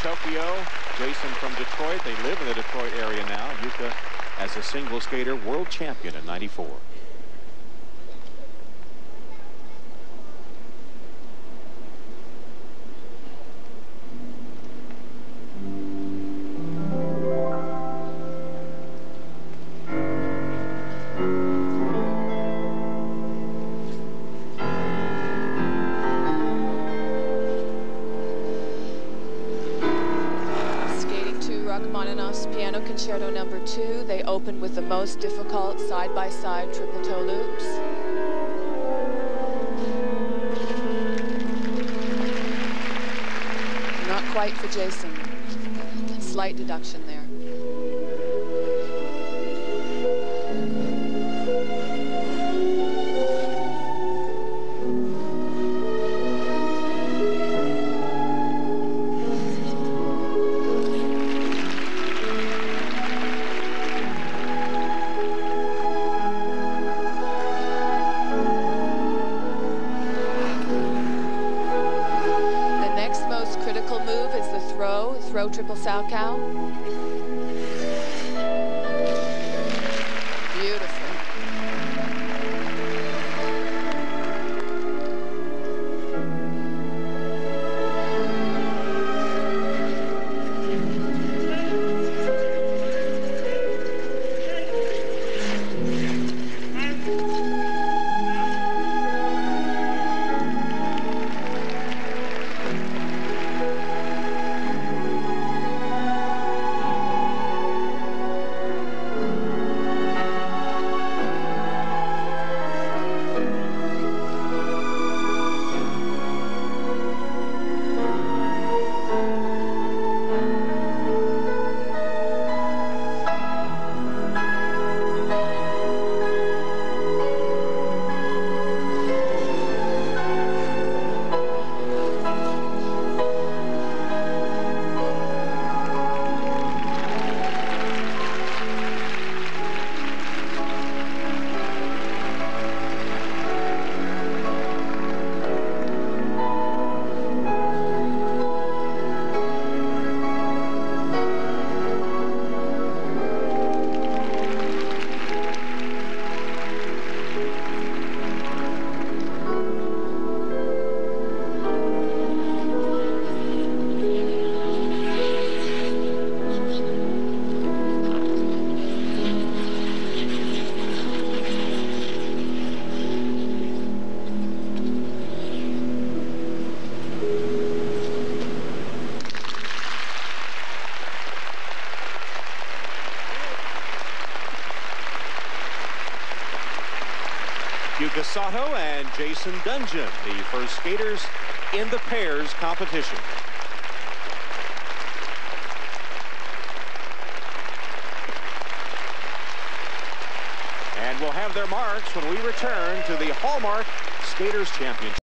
Tokyo, Jason from Detroit. They live in the Detroit area now. Yuka, as a single skater, world champion in '94. Rachmaninoff's Piano Concerto No. 2. They open with the most difficult side-by-side triple toe loops. Not quite for Jason. Slight deduction there. Throw triple Salchow. Beautiful. Yuka Sato and Jason Dungeon, the first skaters in the pairs competition. And we'll have their marks when we return to the Hallmark Skaters Championship.